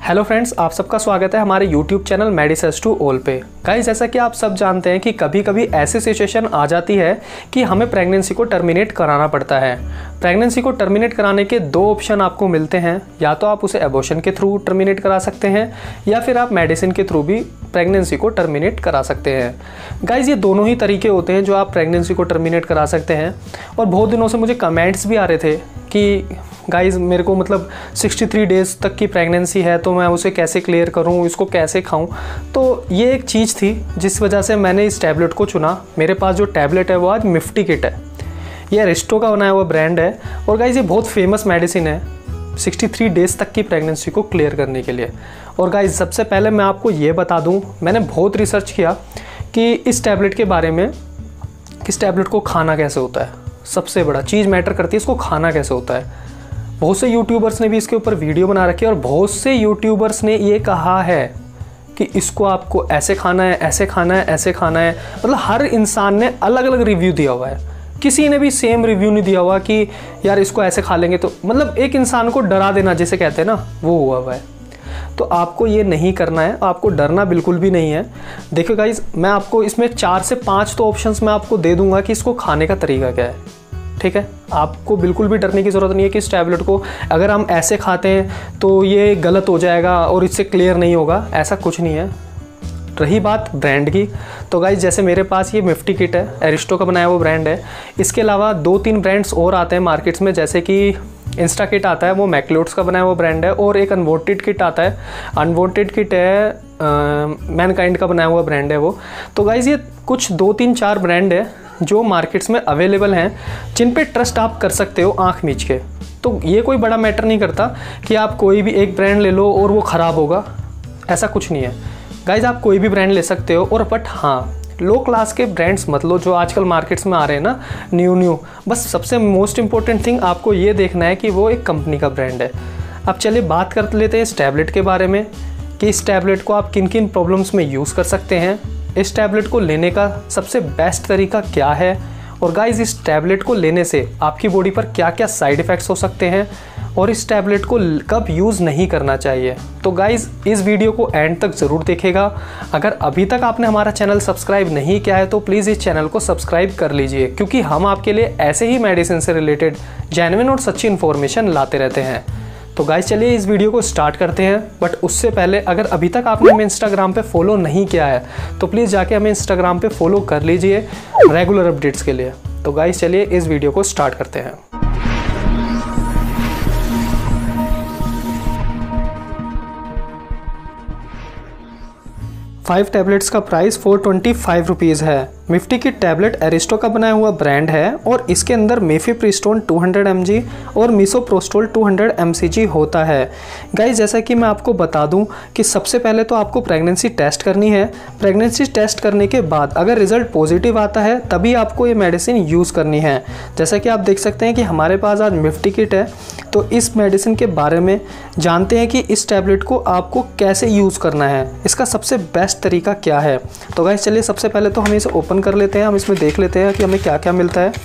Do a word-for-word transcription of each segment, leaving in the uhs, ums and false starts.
Hello friends, आप सबका स्वागत है हमारे YouTube channel medicines to all पे। गाइस, जैसा कि आप सब जानते हैं कि कभी कभी ऐसी सिचुएशन आ जाती है कि हमें प्रेगनेंसी को टर्मिनेट कराना पड़ता है। प्रेगनेंसी को टर्मिनेट कराने के दो ऑप्शन आपको मिलते हैं, या तो आप उसे एबॉर्शन के थ्रू टर्मिनेट करा सकते हैं या फिर आप मेडिसिन के थ्रू भी प्रेगनेंसी को टर्मिनेट करा सकते हैं। गाइस, ये दोनों ही तरीके होते हैं जो आप प्रेगनेंसी को टर्मिनेट करा सकते हैं। और बहुत दिनों से मुझे कमेंट्स भी आ रहे थे कि गाइस मेरे को मतलब तिरसठ डेज़ तक की प्रेगनेंसी है तो मैं उसे कैसे क्लियर करूं, इसको कैसे खाऊं। तो ये एक चीज़ थी जिस वजह से मैंने इस टैबलेट को चुना। मेरे पास जो टैबलेट है वो आज मिफ्टी किट है। ये अरिस्टो का बनाया हुआ ब्रांड है और गाइस ये बहुत फेमस मेडिसिन है तिरसठ डेज़ तक की प्रेगनेंसी को क्लियर करने के लिए। और गाइस, सबसे पहले मैं आपको ये बता दूँ, मैंने बहुत रिसर्च किया कि इस टैबलेट के बारे में, इस टैबलेट को खाना कैसे होता है। सबसे बड़ा चीज़ मैटर करती है इसको खाना कैसे होता है। बहुत से यूट्यूबर्स ने भी इसके ऊपर वीडियो बना रखी है और बहुत से यूट्यूबर्स ने ये कहा है कि इसको आपको ऐसे खाना है, ऐसे खाना है, ऐसे खाना है। मतलब हर इंसान ने अलग अलग रिव्यू दिया हुआ है, किसी ने भी सेम रिव्यू नहीं दिया हुआ कि यार इसको ऐसे खा लेंगे तो, मतलब एक इंसान को डरा देना जिसे कहते हैं ना, वो हुआ हुआ है। तो आपको ये नहीं करना है, आपको डरना बिल्कुल भी नहीं है। देखो गाइज, मैं आपको इसमें चार से पाँच तो ऑप्शंस मैं आपको दे दूंगा कि इसको खाने का तरीका क्या है। ठीक है, आपको बिल्कुल भी डरने की ज़रूरत नहीं है कि इस टैबलेट को अगर हम ऐसे खाते हैं तो ये गलत हो जाएगा और इससे क्लियर नहीं होगा, ऐसा कुछ नहीं है। रही बात ब्रांड की, तो गाइज जैसे मेरे पास ये मिफ्टी किट है, एरिस्टो का बनाया हुआ ब्रांड है। इसके अलावा दो तीन ब्रांड्स और आते हैं मार्केट्स में, जैसे कि इंस्टा किट आता है, वो मैक्लोड्स का बनाया हुआ ब्रांड है, और एक अनवॉन्टेड किट आता है। अनवॉन्टेड किट है मैनकाइंड का बनाया हुआ ब्रांड है वो। तो गाइज ये कुछ दो तीन चार ब्रांड है जो मार्केट्स में अवेलेबल हैं, जिन पे ट्रस्ट आप कर सकते हो आंख मीच के। तो ये कोई बड़ा मैटर नहीं करता कि आप कोई भी एक ब्रांड ले लो और वो ख़राब होगा, ऐसा कुछ नहीं है। गाइज, आप कोई भी ब्रांड ले सकते हो, और बट हाँ, लो क्लास के ब्रांड्स मत लो जो आजकल मार्केट्स में आ रहे हैं ना, न्यू न्यू। बस सबसे मोस्ट इंपॉर्टेंट थिंग आपको ये देखना है कि वो एक कंपनी का ब्रांड है। अब चलिए बात कर लेते हैं इस टैबलेट के बारे में कि इस टैबलेट को आप किन किन प्रॉब्लम्स में यूज़ कर सकते हैं, इस टैबलेट को लेने का सबसे बेस्ट तरीका क्या है, और गाइज इस टैबलेट को लेने से आपकी बॉडी पर क्या क्या साइड इफ़ेक्ट्स हो सकते हैं, और इस टैबलेट को कब यूज़ नहीं करना चाहिए। तो गाइज इस वीडियो को एंड तक ज़रूर देखिएगा। अगर अभी तक आपने हमारा चैनल सब्सक्राइब नहीं किया है तो प्लीज़ इस चैनल को सब्सक्राइब कर लीजिए, क्योंकि हम आपके लिए ऐसे ही मेडिसिन से रिलेटेड जेन्युइन और सच्ची इन्फॉर्मेशन लाते रहते हैं। तो गाइस चलिए इस वीडियो को स्टार्ट करते हैं। बट उससे पहले, अगर अभी तक आपने हमें इंस्टाग्राम पे फॉलो नहीं किया है तो प्लीज़ जाके हमें इंस्टाग्राम पे फॉलो कर लीजिए रेगुलर अपडेट्स के लिए। तो गाइस चलिए इस वीडियो को स्टार्ट करते हैं। फाइव टैबलेट्स का price four twenty five rupees है। मिफ्टी की टैबलेट एरिस्टो का बनाया हुआ ब्रांड है और इसके अंदर mifepristone two hundred M G और misoprostol two hundred M C G होता है। गाइस, जैसा कि मैं आपको बता दूं कि सबसे पहले तो आपको प्रेगनेंसी टेस्ट करनी है। प्रेगनेंसी टेस्ट करने के बाद अगर रिजल्ट पॉजिटिव आता है तभी आपको ये मेडिसिन यूज़ करनी है। जैसा कि आप देख सकते हैं कि हमारे पास आज मिफ्टी किट है, तो इस मेडिसिन के बारे में जानते हैं कि इस टैबलेट को आपको कैसे यूज़ करना है, इसका सबसे बेस्ट तरीका क्या है। तो गाइस चलिए सबसे पहले तो हम इसे ओपन कर लेते हैं, हम इसमें देख लेते हैं कि हमें क्या क्या मिलता है।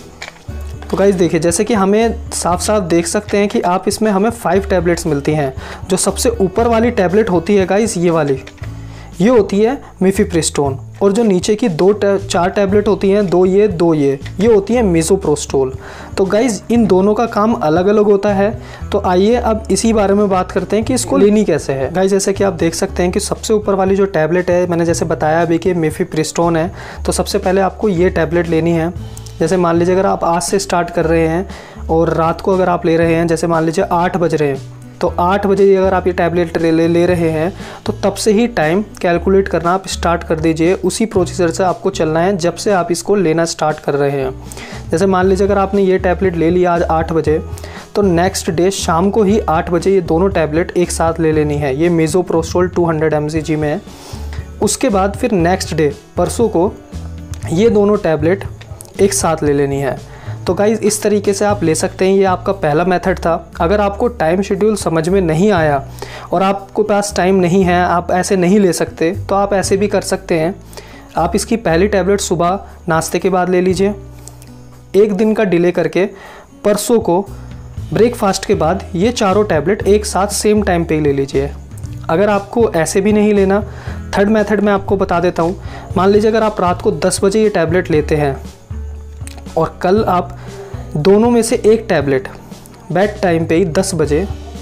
तो गाइस देखिए, जैसे कि हमें साफ साफ देख सकते हैं कि आप इसमें हमें फाइव टैबलेट्स मिलती हैं। जो सबसे ऊपर वाली टैबलेट होती है गाइस, ये वाली, ये होती है मिफिप्रिस्टोन, और जो नीचे की दो चार टैबलेट होती हैं, दो ये दो ये ये होती है मिसोप्रोस्टोल। तो गाइज इन दोनों का काम अलग अलग होता है। तो आइए अब इसी बारे में बात करते हैं कि इसको लेनी कैसे है। गाइज जैसे कि आप देख सकते हैं कि सबसे ऊपर वाली जो टैबलेट है, मैंने जैसे बताया अभी कि मिफिप्रिस्टोन है, तो सबसे पहले आपको ये टैबलेट लेनी है। जैसे मान लीजिए अगर आप आज से स्टार्ट कर रहे हैं और रात को अगर आप ले रहे हैं, जैसे मान लीजिए आठ बज रहे हैं, तो आठ बजे अगर आप ये टैबलेट ले ले रहे हैं तो तब से ही टाइम कैलकुलेट करना आप स्टार्ट कर दीजिए। उसी प्रोसीजर से आपको चलना है जब से आप इसको लेना स्टार्ट कर रहे हैं। जैसे मान लीजिए अगर आपने ये टैबलेट ले लिया आज आठ बजे, तो नेक्स्ट डे शाम को ही आठ बजे ये दोनों टैबलेट एक साथ ले लेनी है। ये misoprostol two hundred M C G में है। उसके बाद फिर नेक्स्ट डे परसों को ये दोनों टैबलेट एक साथ ले लेनी है। तो गाइज़ इस तरीके से आप ले सकते हैं। ये आपका पहला मेथड था। अगर आपको टाइम शेड्यूल समझ में नहीं आया और आपको पास टाइम नहीं है, आप ऐसे नहीं ले सकते, तो आप ऐसे भी कर सकते हैं। आप इसकी पहली टैबलेट सुबह नाश्ते के बाद ले लीजिए, एक दिन का डिले करके परसों को ब्रेकफास्ट के बाद ये चारों टैबलेट एक साथ सेम टाइम पे ले लीजिए। अगर आपको ऐसे भी नहीं लेना, थर्ड मेथड मैं आपको बता देता हूँ। मान लीजिए अगर आप रात को दस बजे ये टैबलेट लेते हैं और कल आप दोनों में से एक टैबलेट बेड टाइम पे ही दस बजे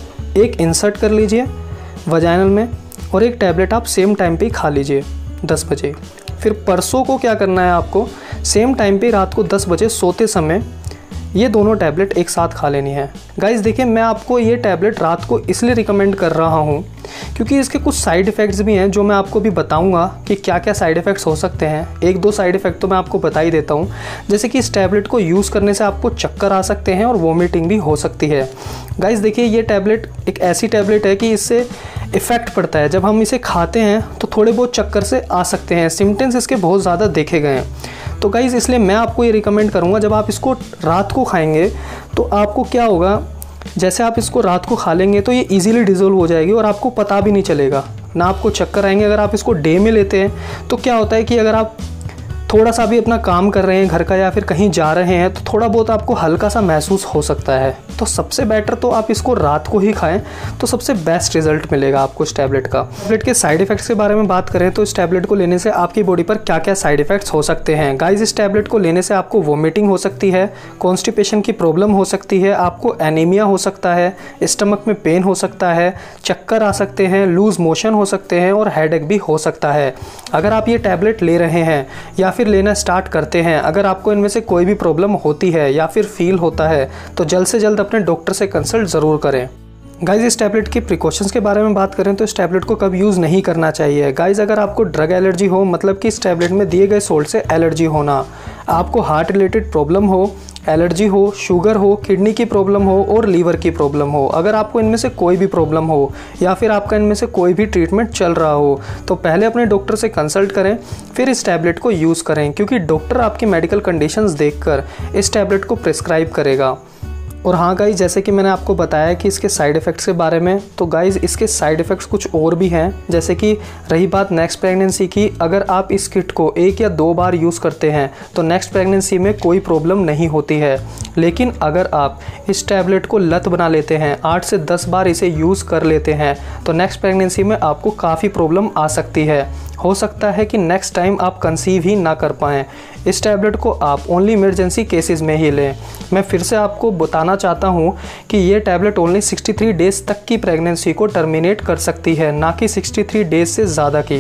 एक इंसर्ट कर लीजिए वजाइनल में और एक टैबलेट आप सेम टाइम पे ही खा लीजिए दस बजे। फिर परसों को क्या करना है, आपको सेम टाइम पे रात को दस बजे सोते समय ये दोनों टैबलेट एक साथ खा लेनी है। गाइस देखिए, मैं आपको ये टैबलेट रात को इसलिए रिकमेंड कर रहा हूँ क्योंकि इसके कुछ साइड इफ़ेक्ट्स भी हैं जो मैं आपको भी बताऊंगा कि क्या क्या साइड इफ़ेक्ट्स हो सकते हैं। एक दो साइड इफ़ेक्ट तो मैं आपको बता ही देता हूँ, जैसे कि इस टैबलेट को यूज़ करने से आपको चक्कर आ सकते हैं और वॉमिटिंग भी हो सकती है। गाइस देखिए, ये टैबलेट एक ऐसी टैबलेट है कि इससे इफ़ेक्ट पड़ता है, जब हम इसे खाते हैं तो थोड़े बहुत चक्कर से आ सकते हैं, सिम्टम्स इसके बहुत ज़्यादा देखे गए हैं। तो गाइस इसलिए मैं आपको ये रिकमेंड करूँगा, जब आप इसको रात को खाएंगे तो आपको क्या होगा, जैसे आप इसको रात को खा लेंगे तो ये इजीली डिज़ोल्व हो जाएगी और आपको पता भी नहीं चलेगा, ना आपको चक्कर आएंगे। अगर आप इसको डे में लेते हैं तो क्या होता है कि अगर आप थोड़ा सा भी अपना काम कर रहे हैं घर का या फिर कहीं जा रहे हैं तो थोड़ा बहुत आपको हल्का सा महसूस हो सकता है। तो सबसे बेटर तो आप इसको रात को ही खाएं तो सबसे बेस्ट रिजल्ट मिलेगा आपको इस टैबलेट का। टैबलेट के साइड इफ़ेक्ट्स के बारे में बात करें तो इस टैबलेट को लेने से आपकी बॉडी पर क्या क्या साइड इफ़ेक्ट्स हो सकते हैं। गाइस, इस टैबलेट को लेने से आपको वोमिटिंग हो सकती है, कॉन्स्टिपेशन की प्रॉब्लम हो सकती है, आपको एनीमिया हो सकता है, स्टमक में पेन हो सकता है, चक्कर आ सकते हैं, लूज मोशन हो सकते हैं और हेडेक भी हो सकता है। अगर आप ये टैबलेट ले रहे हैं या फिर लेना स्टार्ट करते हैं, अगर आपको इनमें से कोई भी प्रॉब्लम होती है या फिर फील होता है तो जल्द से जल्द अपने डॉक्टर से कंसल्ट ज़रूर करें। गाइज, इस टैबलेट की प्रिकॉशंस के बारे में बात करें तो इस टैबलेट को कब यूज़ नहीं करना चाहिए। गाइज, अगर आपको ड्रग एलर्जी हो, मतलब कि इस टैबलेट में दिए गए सोल्ट से एलर्जी होना, आपको हार्ट रिलेटेड प्रॉब्लम हो, एलर्जी हो, शुगर हो, किडनी की प्रॉब्लम हो और लीवर की प्रॉब्लम हो, अगर आपको इनमें से कोई भी प्रॉब्लम हो या फिर आपका इनमें से कोई भी ट्रीटमेंट चल रहा हो तो पहले अपने डॉक्टर से कंसल्ट करें, फिर इस टैबलेट को यूज़ करें, क्योंकि डॉक्टर आपकी मेडिकल कंडीशंस देखकर इस टैबलेट को प्रिस्क्राइब करेगा। और हाँ गाइज, जैसे कि मैंने आपको बताया कि इसके साइड इफ़ेक्ट्स के बारे में, तो गाइज इसके साइड इफ़ेक्ट्स कुछ और भी हैं। जैसे कि रही बात नेक्स्ट प्रेगनेंसी की, अगर आप इस किट को एक या दो बार यूज़ करते हैं तो नेक्स्ट प्रेगनेंसी में कोई प्रॉब्लम नहीं होती है। लेकिन अगर आप इस टैबलेट को लत बना लेते हैं, आठ से दस बार इसे यूज़ कर लेते हैं, तो नेक्स्ट प्रेगनेंसी में आपको काफ़ी प्रॉब्लम आ सकती है। हो सकता है कि नेक्स्ट टाइम आप कंसीव ही ना कर पाएँ। इस टैबलेट को आप ओनली इमरजेंसी केसेस में ही लें। मैं फिर से आपको बताना चाहता हूँ कि ये टैबलेट ओनली तिरसठ डेज़ तक की प्रेगनेंसी को टर्मिनेट कर सकती है, ना कि तिरसठ डेज़ से ज़्यादा की।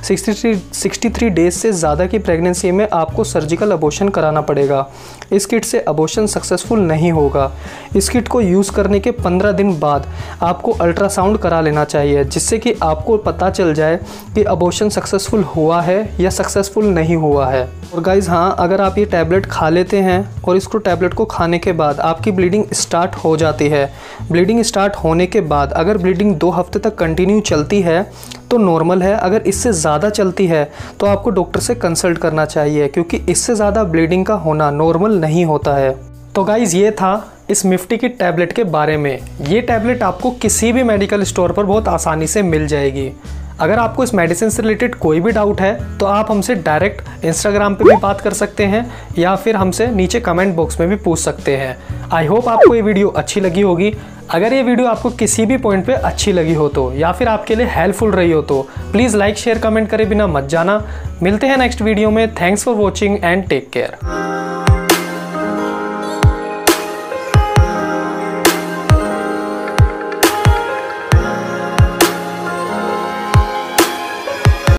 तिरसठ डेज़ से ज़्यादा की प्रेगनेंसी में आपको सर्जिकल अबॉर्शन कराना पड़ेगा। इस किट से अबॉर्शन सक्सेसफुल नहीं होगा। इस किट को यूज़ करने के पंद्रह दिन बाद आपको अल्ट्रासाउंड करा लेना चाहिए, जिससे कि आपको पता चल जाए कि अबॉर्शन सक्सेसफुल हुआ है या सक्सेसफुल नहीं हुआ है। और गाइज़ हाँ, अगर आप ये टैबलेट खा लेते हैं और इसको टैबलेट को खाने के बाद आपकी ब्लीडिंग स्टार्ट हो जाती है, ब्लीडिंग स्टार्ट होने के बाद अगर ब्लीडिंग दो हफ्ते तक कंटिन्यू चलती है तो नॉर्मल है। अगर इससे ज़्यादा चलती है तो आपको डॉक्टर से कंसल्ट करना चाहिए, क्योंकि इससे ज़्यादा ब्लीडिंग का होना नॉर्मल नहीं होता है। तो गाइज़, ये था इस मिफ्टी की टैबलेट के बारे में। ये टैबलेट आपको किसी भी मेडिकल स्टोर पर बहुत आसानी से मिल जाएगी। अगर आपको इस मेडिसिन से रिलेटेड कोई भी डाउट है तो आप हमसे डायरेक्ट इंस्टाग्राम पे भी बात कर सकते हैं या फिर हमसे नीचे कमेंट बॉक्स में भी पूछ सकते हैं। आई होप आपको ये वीडियो अच्छी लगी होगी। अगर ये वीडियो आपको किसी भी पॉइंट पे अच्छी लगी हो तो या फिर आपके लिए हेल्पफुल रही हो तो प्लीज़ लाइक शेयर कमेंट करे बिना मत जाना। मिलते हैं नेक्स्ट वीडियो में। Thanks for watching and take care.